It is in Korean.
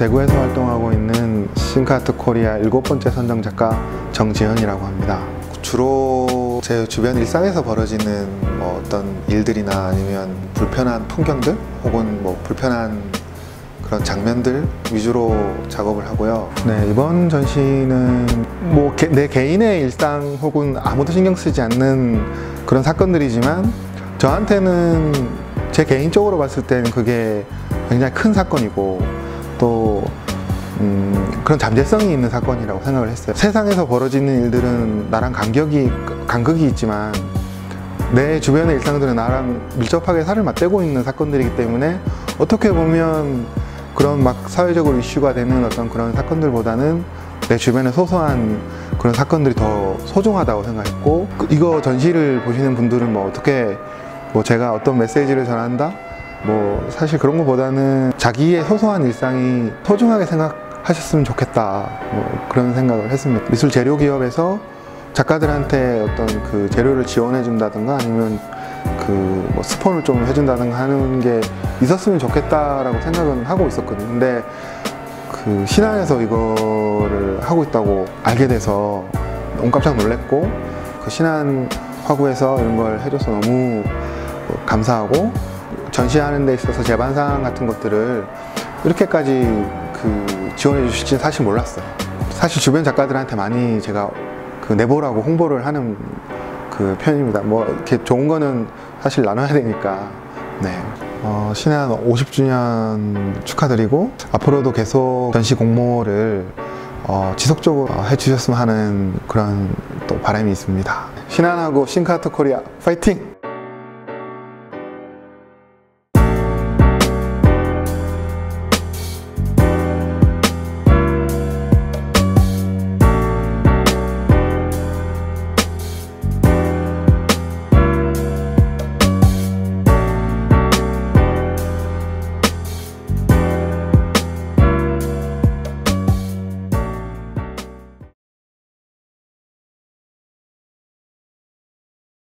대구에서 활동하고 있는 싱크아트 코리아 7번째 선정 작가 정지현이라고 합니다. 주로 제 주변 일상에서 벌어지는 어떤 일들이나 아니면 불편한 풍경들 혹은 불편한 그런 장면들 위주로 작업을 하고요. 네, 이번 전시는 내 개인의 일상 혹은 아무도 신경 쓰지 않는 그런 사건들이지만 저한테는 제 개인적으로 봤을 때는 그게 굉장히 큰 사건이고 또 그런 잠재성이 있는 사건이라고 생각을 했어요. 세상에서 벌어지는 일들은 나랑 간극이 있지만 내 주변의 일상들은 나랑 밀접하게 살을 맞대고 있는 사건들이기 때문에 어떻게 보면 그런 사회적으로 이슈가 되는 어떤 그런 사건들보다는 내 주변의 소소한 그런 사건들이 더 소중하다고 생각했고, 이거 전시를 보시는 분들은 어떻게 제가 어떤 메시지를 전한다? 사실 그런 것보다는 자기의 소소한 일상이 소중하게 생각하셨으면 좋겠다, 그런 생각을 했습니다. 미술 재료 기업에서 작가들한테 어떤 그 재료를 지원해 준다든가 아니면 스폰을 좀 해준다든가 하는 게 있었으면 좋겠다라고 생각은 하고 있었거든요. 근데 신안에서 이거를 하고 있다고 알게 돼서 너무 깜짝 놀랐고, 신안 화구에서 이런 걸 해줘서 너무 감사하고, 전시하는 데 있어서 제반상 같은 것들을 이렇게까지 지원해 주실지는 사실 몰랐어요. 사실 주변 작가들한테 많이 제가 내보라고 홍보를 하는 편입니다. 이렇게 좋은 거는 사실 나눠야 되니까. 네. 신안 50주년 축하드리고 앞으로도 계속 전시 공모를 지속적으로 해주셨으면 하는 그런 또 바람이 있습니다. 신안하고 싱크아트 코리아 파이팅!